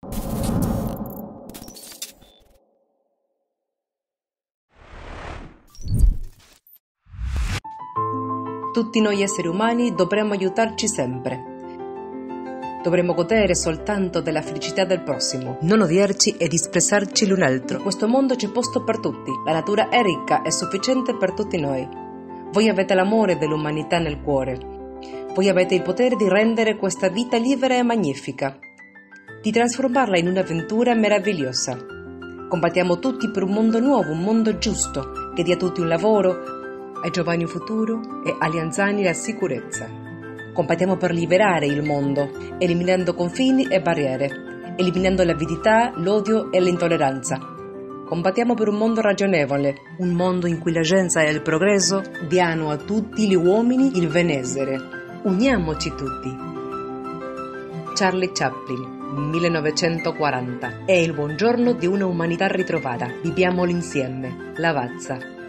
Tutti noi esseri umani dovremmo aiutarci sempre. Dovremmo godere soltanto della felicità del prossimo, non odiarci e disprezzarci l'un altro. In questo mondo c'è posto per tutti, la natura è ricca e sufficiente per tutti noi. Voi avete l'amore dell'umanità nel cuore. Voi avete il potere di rendere questa vita libera e magnifica, di trasformarla in un'avventura meravigliosa. Combattiamo tutti per un mondo nuovo, un mondo giusto, che dia a tutti un lavoro, ai giovani un futuro e agli anziani la sicurezza. Combattiamo per liberare il mondo, eliminando confini e barriere, eliminando l'avidità, l'odio e l'intolleranza. Combattiamo per un mondo ragionevole, un mondo in cui la scienza e il progresso diano a tutti gli uomini il benessere. Uniamoci tutti. Charlie Chaplin, 1940. È il buongiorno di una umanità ritrovata. Viviamolo insieme. Lavazza.